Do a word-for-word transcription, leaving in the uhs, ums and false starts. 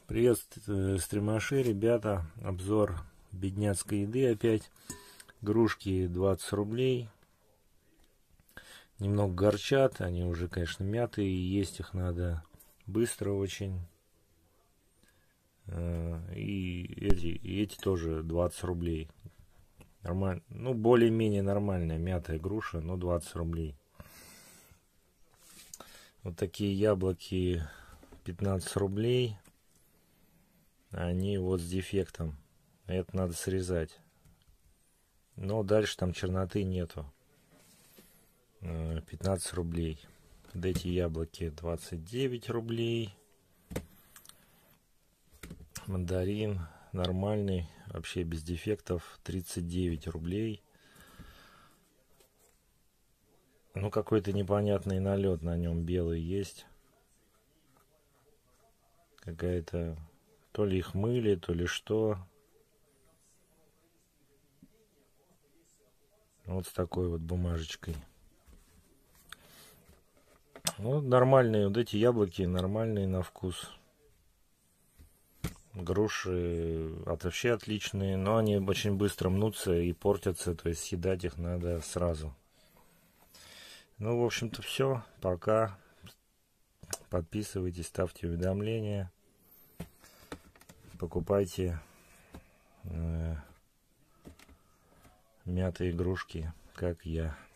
Привет, стримаши, ребята. Обзор бедняцкой еды опять. Игрушки двадцать рублей. Немного горчат, они уже, конечно, мятые, и есть их надо быстро очень. И эти, и эти тоже двадцать рублей. Нормально, ну, более-менее нормальная мятая груша, но двадцать рублей. Вот такие яблоки пятнадцать рублей. Они вот с дефектом. Это надо срезать. Но дальше там черноты нету. пятнадцать рублей. Вот эти яблоки двадцать девять рублей. Мандарин нормальный, вообще без дефектов, тридцать девять рублей. Ну, какой-то непонятный налет на нем белый есть. Какая-то, то ли их мыли, то ли что. Вот с такой вот бумажечкой. Вот нормальные, вот эти яблоки нормальные на вкус. Груши вообще отличные, но они очень быстро мнутся и портятся, то есть съедать их надо сразу. Ну, в общем-то, все. Пока. Подписывайтесь, ставьте уведомления. Покупайте э, мятые игрушки, как я.